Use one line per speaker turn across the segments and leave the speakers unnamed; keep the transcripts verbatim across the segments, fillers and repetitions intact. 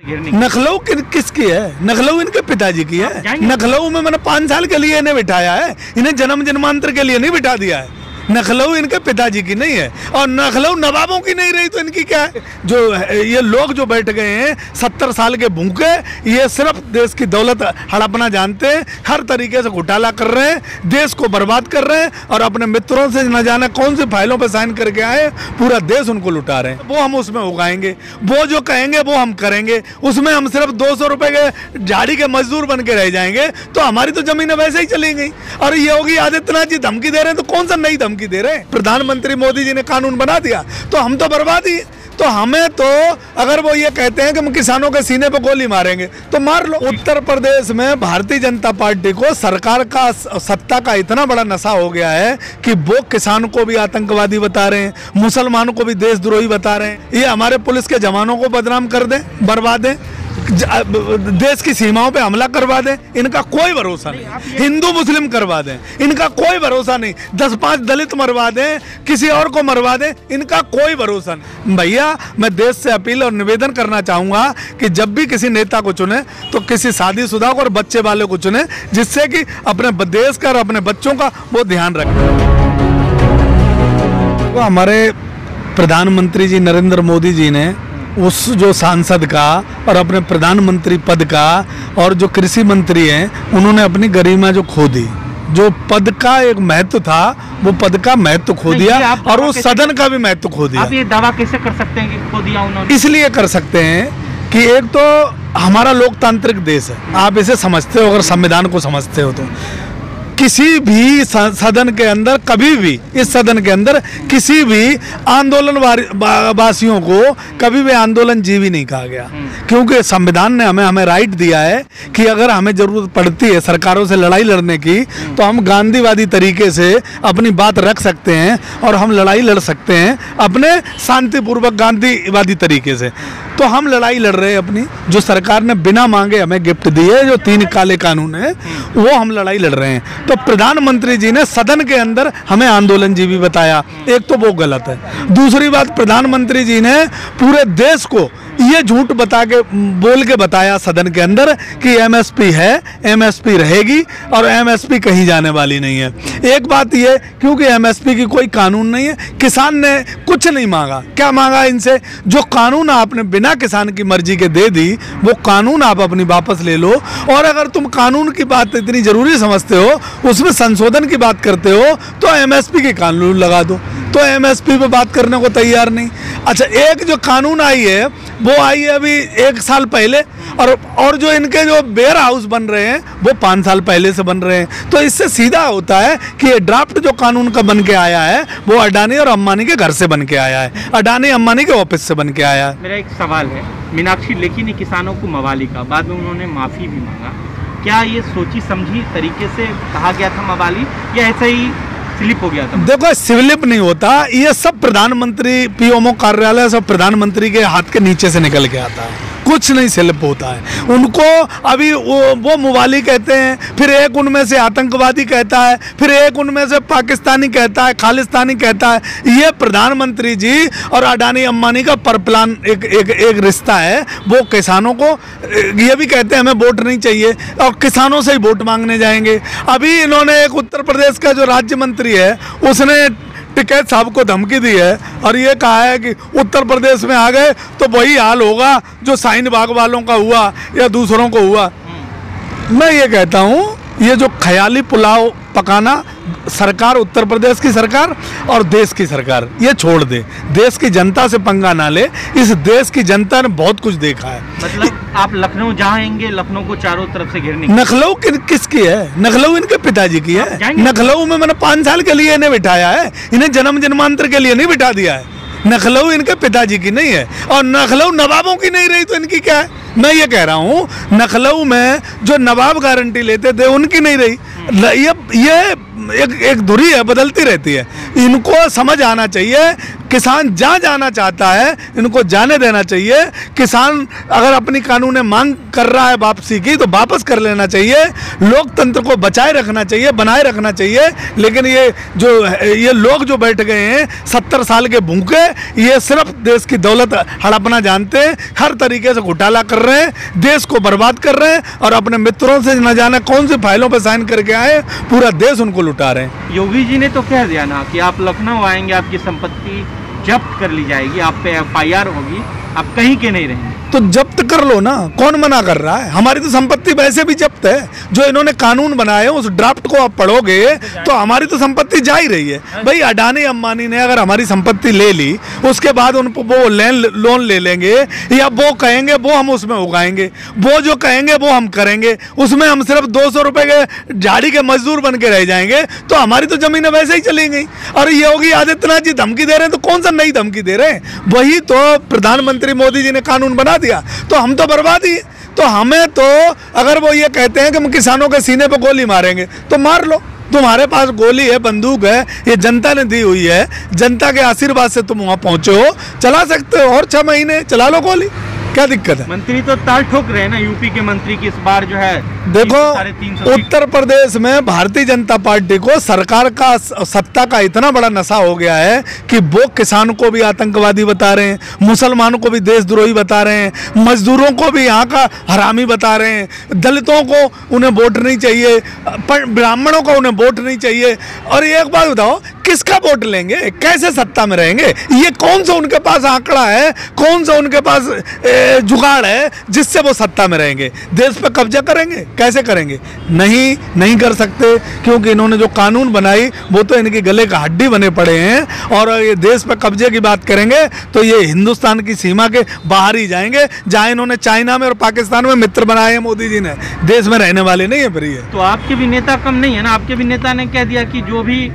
नखलऊ कि, किसकी है? नखलऊ इनके पिताजी की है। नखलऊ में मैंने पाँच साल के लिए इन्हें बिठाया है, इन्हें जन्म जन्मांतर के लिए नहीं बिठा दिया है। नखलऊ इनके पिताजी की नहीं है और नखलऊ नवाबों की नहीं रही तो इनकी क्या है? जो ये लोग जो बैठ गए हैं सत्तर साल के भूखे, ये सिर्फ देश की दौलत हड़पना जानते हैं, हर तरीके से घोटाला कर रहे हैं, देश को बर्बाद कर रहे हैं और अपने मित्रों से न जाने कौन सी फाइलों पर साइन करके आए, पूरा देश उनको लुटा रहे हैं। वो हम उसमें उगाएंगे, वो जो कहेंगे वो हम करेंगे, उसमें हम सिर्फ दो सौ रुपए के झाड़ी के मजदूर बन के रह जाएंगे तो हमारी तो जमीनें वैसे ही चली गई। और योगी आदित्यनाथ जी धमकी दे रहे हैं तो कौन सा नई धमकी दे रहे हैं? प्रधानमंत्री मोदी जी ने कानून बना दिया तो हम तो बर्बाद ही। तो हमें तो अगर वो ये कहते हैं कि हम किसानों के सीने पे गोली मारेंगे तो मार लो। उत्तर प्रदेश में भारतीय जनता पार्टी को सरकार का सत्ता का इतना बड़ा नशा हो गया है कि वो किसान को भी आतंकवादी बता रहे हैं, मुसलमानों को भी देशद्रोही बता रहे हैं, ये हमारे पुलिस के जवानों को बदनाम कर दें, बर्बाद दें, देश की सीमाओं पे हमला करवा दें, इनका कोई भरोसा नहीं। हिंदू मुस्लिम करवा दें, इनका कोई भरोसा नहीं। दस पांच दलित मरवा दें, किसी और को मरवा दें, इनका कोई भरोसा नहीं। भैया मैं देश से अपील और निवेदन करना चाहूंगा कि जब भी किसी नेता को चुने तो किसी शादीशुदा को और बच्चे वाले को चुने, जिससे कि अपने देश का और अपने बच्चों का वो ध्यान रखें। तो हमारे प्रधानमंत्री जी नरेंद्र मोदी जी ने उस जो सांसद का और अपने प्रधानमंत्री पद का और जो कृषि मंत्री हैं उन्होंने अपनी गरिमा जो खो दी, जो पद का एक महत्व था वो पद का महत्व खो दिया और उस सदन का भी महत्व खो दिया।
आप ये दावा कैसे कर सकते हैं कि खो दिया उन्होंने?
इसलिए कर सकते हैं कि एक तो हमारा लोकतांत्रिक देश है, आप इसे समझते हो, अगर संविधान को समझते हो तो किसी भी सदन के अंदर कभी भी, इस सदन के अंदर किसी भी आंदोलन वासियों को कभी भी आंदोलन जीवी नहीं कहा गया, क्योंकि संविधान ने हमें हमें राइट दिया है कि अगर हमें जरूरत पड़ती है सरकारों से लड़ाई लड़ने की तो हम गांधीवादी तरीके से अपनी बात रख सकते हैं और हम लड़ाई लड़ सकते हैं अपने शांतिपूर्वक गांधीवादी तरीके से। तो हम लड़ाई लड़ रहे हैं अपनी, जो सरकार ने बिना मांगे हमें गिफ्ट दिए, जो तीन काले कानून है, वो हम लड़ाई लड़ रहे हैं। तो प्रधानमंत्री जी ने सदन के अंदर हमें आंदोलन जीवी बताया, एक तो वो गलत है। दूसरी बात, प्रधानमंत्री जी ने पूरे देश को ये झूठ बता के बोल के बताया सदन के अंदर कि एमएसपी है, एमएसपी रहेगी और एमएसपी कहीं जाने वाली नहीं है। एक बात ये, क्योंकि एमएसपी की कोई कानून नहीं है, किसान ने कुछ नहीं मांगा। क्या मांगा इनसे? जो कानून आपने बिना किसान की मर्जी के दे दी वो कानून आप अपनी वापस ले लो, और अगर तुम कानून की बात इतनी जरूरी समझते हो, उसमें संशोधन की बात करते हो, तो एमएसपी के कानून लगा दो। तो एमएसपी पे बात करने को तैयार नहीं। अच्छा, एक जो कानून आई है वो आई है अभी एक साल पहले, और और जो इनके जो वेयर हाउस बन रहे हैं वो पाँच साल पहले से बन रहे हैं। तो इससे सीधा होता है कि ये ड्राफ्ट जो कानून का बन के आया है वो अडानी और अंबानी के घर से बन के आया है, अडानी अंबानी के ऑफिस से बन के आया है।
मेरा एक सवाल है, मीनाक्षी लेखी ने किसानों को मवाली का, बाद में उन्होंने माफ़ी भी मांगा, क्या ये सोची समझी तरीके से कहा गया था मवाली या ऐसे ही स्लिप हो गया था?
देखो, स्लिप नहीं होता, ये सब प्रधानमंत्री पीएमओ कार्यालय सब प्रधानमंत्री के हाथ के नीचे से निकल के आता है, कुछ नहीं स्लिप होता है। उनको अभी वो वो मवाली कहते हैं, फिर एक उनमें से आतंकवादी कहता है, फिर एक उनमें से पाकिस्तानी कहता है, खालिस्तानी कहता है। ये प्रधानमंत्री जी और अडानी अंबानी का पर प्लान एक एक एक रिश्ता है। वो किसानों को ये भी कहते हैं हमें वोट नहीं चाहिए और किसानों से ही वोट मांगने जाएंगे। अभी इन्होंने एक उत्तर प्रदेश का जो राज्य मंत्री है उसने टिकैत साहब को धमकी दी है और ये कहा है कि उत्तर प्रदेश में आ गए तो वही हाल होगा जो शाहीन बाग वालों का हुआ या दूसरों को हुआ। मैं ये कहता हूँ, ये जो ख्याली पुलाव पकाना सरकार, उत्तर प्रदेश की सरकार और देश की सरकार, ये छोड़ दे। देश की जनता से पंगा ना ले, इस देश की जनता ने बहुत कुछ देखा है।
मतलब आप लखनऊ जाएंगे, लखनऊ को चारों तरफ से घेरने?
नखलऊ कि, किसकी है? नखलऊ इनके पिताजी की है। नखलऊ में मैंने पाँच साल के लिए इन्हें बिठाया है, इन्हें जन्म जन्मांतर के लिए नहीं बिठा दिया है। नखलऊ इनके पिताजी की नहीं है और नखलऊ नवाबों की नहीं रही तो इनकी क्या है? मैं ये कह रहा हूँ, नखलऊ में जो नवाब गारंटी लेते थे उनकी नहीं रही। ये ये एक एक धुरी है, बदलती रहती है। इनको समझ आना चाहिए किसान जहाँ जाना चाहता है इनको जाने देना चाहिए। किसान अगर अपनी कानूनी मांग कर रहा है वापसी की तो वापस कर लेना चाहिए। लोकतंत्र को बचाए रखना चाहिए, बनाए रखना चाहिए। लेकिन ये जो ये लोग जो बैठ गए हैं सत्तर साल के भूखे, ये सिर्फ देश की दौलत हड़पना जानते हैं, हर तरीके से घोटाला कर रहे हैं, देश को बर्बाद कर रहे हैं और अपने मित्रों से न जाने कौन सी फाइलों पर साइन करके आए, पूरा देश उनको लुटा रहे हैं।
योगी जी ने तो कह दिया ना कि आप लखनऊ आएंगे, आपकी संपत्ति जब्त कर ली जाएगी, आप पे एफ आई आर होगी, आप कहीं के नहीं रहेंगे।
तो जब्त कर लो ना, कौन मना कर रहा है? हमारी तो संपत्ति वैसे भी जब्त है। जो इन्होंने कानून बनाए उस ड्राफ्ट को आप पढ़ोगे तो हमारी तो संपत्ति जा ही रही है। भाई अडानी अंबानी ने अगर हमारी संपत्ति ले ली, उसके बाद उन वो लेन लोन ले लेंगे या वो कहेंगे वो हम उसमें उगाएंगे, वो जो कहेंगे वो हम करेंगे, उसमें हम सिर्फ दो सौ रुपए के झाड़ी के मजदूर बन के रह जाएंगे, तो हमारी तो जमीनें वैसे ही चली गई। और योगी आदित्यनाथ जी धमकी दे रहे हैं, तो कौन सा नई धमकी दे रहे हैं? वही तो प्रधानमंत्री मोदी जी ने कानून बना दिया, तो हम तो बर्बाद ही। तो हमें तो अगर वो ये कहते हैं कि हम किसानों के सीने पे गोली मारेंगे तो मार लो, तुम्हारे पास गोली है, बंदूक है, ये जनता ने दी हुई है, जनता के आशीर्वाद से तुम वहां पहुंचे हो, चला सकते हो और छह महीने चला लो गोली, क्या दिक्कत है?
मंत्री तो ताल ठोक रहे हैं ना, यूपी के मंत्री की इस बार जो है
देखो उत्तर प्रदेश में भारतीय जनता पार्टी को सरकार का सत्ता का इतना बड़ा नशा हो गया है कि वो किसानों को भी आतंकवादी बता रहे हैं, मुसलमानों को भी देशद्रोही बता रहे हैं, मजदूरों को भी यहाँ का हरामी बता रहे हैं, दलितों को उन्हें वोट नहीं चाहिए, ब्राह्मणों को उन्हें वोट नहीं चाहिए। और एक बात बताओ, किसका वोट लेंगे? कैसे सत्ता में रहेंगे? ये कौन सा उनके पास आंकड़ा है, कौन सा उनके पास जुगाड़ है जिससे वो सत्ता में रहेंगे? देश पे कब्जा करेंगे? कैसे करेंगे? नहीं नहीं कर सकते, क्योंकि इन्होंने जो कानून बनाई वो तो इनके गले का हड्डी बने पड़े हैं। और ये देश पे कब्जे की बात करेंगे तो ये हिंदुस्तान की सीमा के बाहर ही जाएंगे, जहाँ इन्होंने चाइना में और पाकिस्तान में मित्र बनाए हैं मोदी जी ने, देश में रहने वाले नहीं है। फिर ये
तो आपके भी नेता कम नहीं है ना, आपके भी नेता ने कह दिया कि जो भी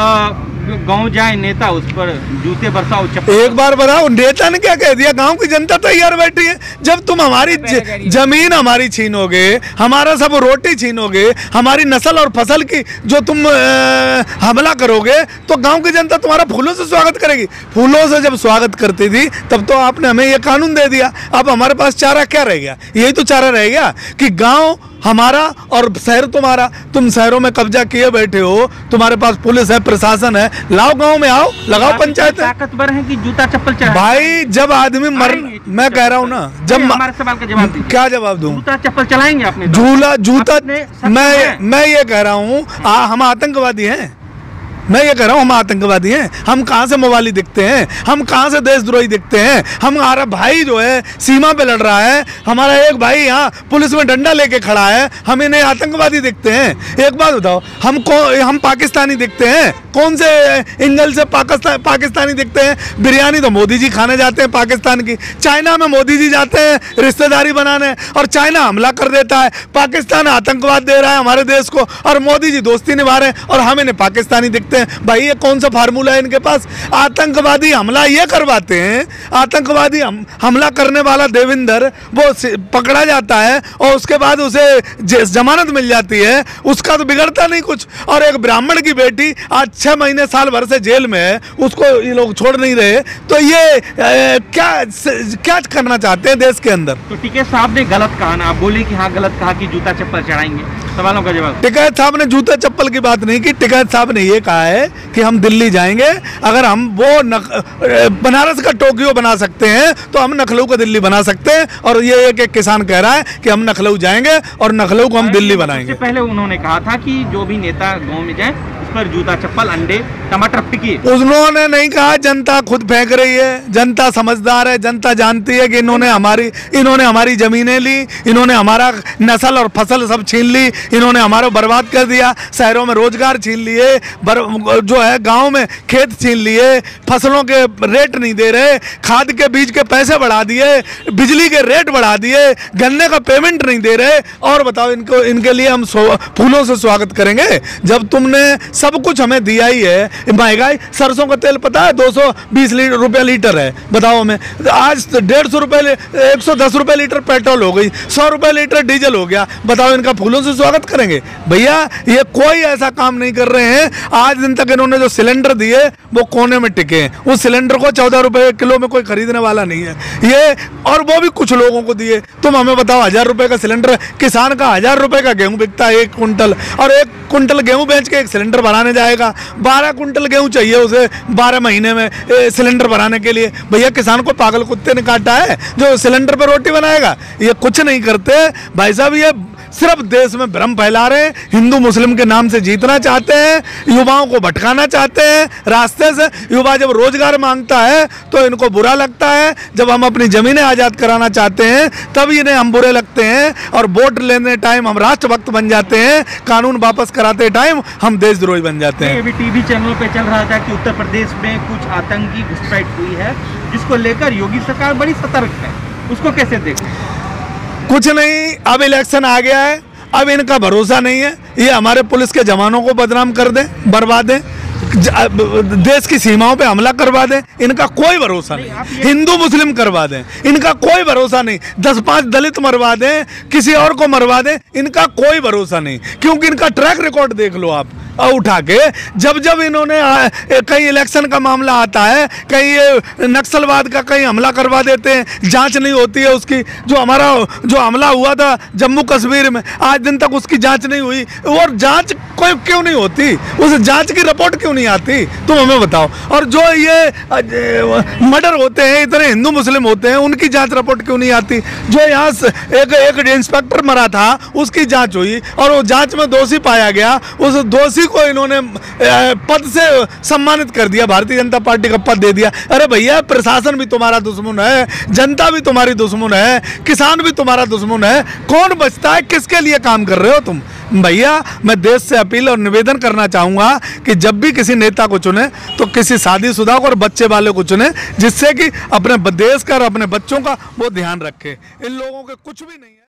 गांव जाए नेता उस पर जूते बरसाओ चप्पल।
एक बार बताओ, नेता ने क्या कह दिया? गांव की जनता तैयार बैठी है। जब तुम हमारी जमीन हमारी छीनोगे, हमारा सब रोटी छीनोगे, हमारी नस्ल और फसल की जो तुम आ, हमला करोगे, तो गांव की जनता तुम्हारा फूलों से स्वागत करेगी। फूलों से जब स्वागत करती थी तब तो आपने हमें ये कानून दे दिया। अब हमारे पास चारा क्या रह गया? यही तो चारा रह गया कि गाँव हमारा और शहर तुम्हारा। तुम शहरों में कब्जा किए बैठे हो, तुम्हारे पास पुलिस है, प्रशासन है, लाओ गांव में आओ, लगाओ पंचायत।
ताकतवर है कि जूता चप्पल चढ़ा?
भाई जब आदमी मर, मैं कह रहा हूँ ना, जब
हमारे सवाल का जवाब दीजिए।
क्या जवाब दूं?
जूता चप्पल चलाएंगे आपने?
झूला जूता मैं मैं ये कह रहा हूँ, हम आतंकवादी हैं? मैं ये कह रहा हूँ हम आतंकवादी हैं? हम कहाँ से मवाली दिखते हैं? हम कहाँ से देशद्रोही दिखते हैं? हमारा भाई जो है सीमा पे लड़ रहा है, हमारा एक भाई यहाँ पुलिस में डंडा लेके खड़ा है, हम इन्हें आतंकवादी दिखते हैं? एक बात बताओ, हमको हम पाकिस्तानी दिखते हैं? कौन से एंगल से पाकिस्तान पाकिस्तानी दिखते हैं? बिरयानी तो मोदी जी खाने जाते हैं पाकिस्तान की, चाइना में मोदी जी जाते हैं रिश्तेदारी बनाने और चाइना हमला कर देता है, पाकिस्तान आतंकवाद दे रहा है हमारे देश को और मोदी जी दोस्ती निभा रहे हैं और हम इन्हें पाकिस्तानी दिखते हैं। भाई ये कौन सा फार्मूला है इनके पास? आतंकवादी हमला ये करवाते हैं, आतंकवादी हम, हमला करने वाला देविंदर वो पकड़ा जाता है और उसके बाद उसे जमानत मिल जाती है, उसका तो बिगड़ता नहीं कुछ। और एक ब्राह्मण की बेटी आज छह महीने साल भर से जेल में है, उसको ये लोग छोड़ नहीं रहे। तो ये ए, क्या क्या करना चाहते हैं देश के अंदर?
तो टिकैत साहब ने गलत कहा ना, आप बोले कि हाँ गलत कहा कि जूता चप्पल चढ़ाएंगे, सवालों का जवाब।
टिकैत साहब ने जूता चप्पल की बात नहीं की, टिकैत साहब ने ये कहा है कि हम दिल्ली जाएंगे, अगर हम वो बनारस का टोक्यो बना सकते हैं तो हम लखनऊ का दिल्ली बना सकते हैं। और ये एक, एक किसान कह रहा है कि हम लखनऊ जाएंगे और लखनऊ को हम दिल्ली बनाएंगे।
पहले उन्होंने कहा था कि जो भी नेता गांव में जाए उस पर जूता चप्पल अंडे टमाटर टिक्की।
उन्होंने नहीं कहा, जनता खुद फेंक रही है, जनता समझदार है, जनता जानती है कि इन्होंने हमारी इन्होंने हमारी जमीनें ली, इन्होंने हमारा नस्ल और फसल सब छीन ली, इन्होंने हमारा बर्बाद कर दिया, शहरों में रोजगार छीन लिए, जो है गांव में खेत छीन लिए, फसलों के रेट नहीं दे रहे, खाद के बीज के पैसे बढ़ा दिए, बिजली के रेट बढ़ा दिए, गन्ने का पेमेंट नहीं दे रहे। और बताओ इनको इनके लिए हम फूलों से स्वागत करेंगे? जब तुमने सब कुछ हमें दिया ही है। महंगाई, सरसों का तेल पता है दो सौ बीस रुपये लीटर है, बताओ हमें। आज डेढ़ सौ रुपये एक सौ दस रुपये लीटर पेट्रोल हो गई, सौ रुपये लीटर डीजल हो गया। बताओ इनका फूलों से स्वागत करेंगे? भैया ये कोई ऐसा काम नहीं कर रहे हैं। आज दिन तक इन्होंने जो सिलेंडर दिए वो कोने में टिके हैं। उस सिलेंडर को चौदह रुपये किलो में कोई खरीदने वाला नहीं है ये, और वो भी कुछ लोगों को दिए। तुम हमें बताओ, हजार रुपये का सिलेंडर, किसान का हजार रुपये का गेहूँ बिकता है एक कुंटल, और एक कुंटल गेहूँ बेच के एक सिलेंडर भराने जाएगा। बारह कुंटल गेहूँ चाहिए उसे बारह महीने में ए, सिलेंडर भराने के लिए। भैया किसान को पागल कुत्ते ने काटा है जो सिलेंडर पर रोटी बनाएगा? ये कुछ नहीं करते भाई साहब, ये सिर्फ देश में भ्रम फैला रहे हैं। हिंदू मुस्लिम के नाम से जीतना चाहते हैं, युवाओं को भटकाना चाहते हैं रास्ते से। युवा जब रोजगार मांगता है तो इनको बुरा लगता है, जब हम अपनी जमीनें आज़ाद कराना चाहते हैं तब इन्हें हम बुरे लगते हैं, और वोट लेने टाइम हम राष्ट्रभक्त बन जाते हैं, कानून वापस कराते टाइम हम देशद्रोही बन जाते हैं।
अभी टीवी चैनल पे चल रहा था कि उत्तर प्रदेश में कुछ आतंकी घुसपैठ हुई है, जिसको लेकर योगी सरकार बड़ी सतर्क है, उसको कैसे देखें?
कुछ नहीं, अब इलेक्शन आ गया है, अब इनका भरोसा नहीं है। ये हमारे पुलिस के जवानों को बदनाम कर दें, बर्बाद दें, देश की सीमाओं पे हमला करवा दें, इनका कोई भरोसा नहीं। हिंदू मुस्लिम करवा दें, इनका कोई भरोसा नहीं। दस पांच दलित मरवा दें, किसी और को मरवा दें, इनका कोई भरोसा नहीं। क्योंकि इनका ट्रैक रिकॉर्ड देख लो आप उठा के। जब जब इन्होंने कहीं इलेक्शन का मामला आता है, कहीं ये नक्सलवाद का कहीं हमला करवा देते हैं, जांच नहीं होती है उसकी। जो हमारा जो हमला हुआ था जम्मू कश्मीर में, आज दिन तक उसकी जांच नहीं हुई। और जांच कोई क्यों नहीं होती? उस जांच की रिपोर्ट क्यों नहीं आती? तुम हमें बताओ। और जो ये मर्डर होते हैं, इतने हिंदू मुस्लिम होते हैं, उनकी जांच रिपोर्ट क्यों नहीं आती? जो यहाँ एक एक इंस्पेक्टर मरा था उसकी जांच हुई और वो जांच में दोषी पाया गया, उस दोषी को इन्होंने पद से सम्मानित कर दिया, भारतीय जनता पार्टी का पद दे दिया। अरे भैया, प्रशासन भी तुम्हारा दुश्मन है, जनता भी तुम्हारी दुश्मन है, किसान भी तुम्हारा दुश्मन है। कौन बचता है? किसके लिए काम कर रहे हो तुम? भैया मैं देश से अपील और निवेदन करना चाहूँगा कि जब भी किसी नेता को चुने तो किसी शादीशुदा को और बच्चे वाले को चुने, जिससे कि अपने देश का और अपने बच्चों का वो ध्यान रखे। इन लोगों के कुछ भी नहीं है।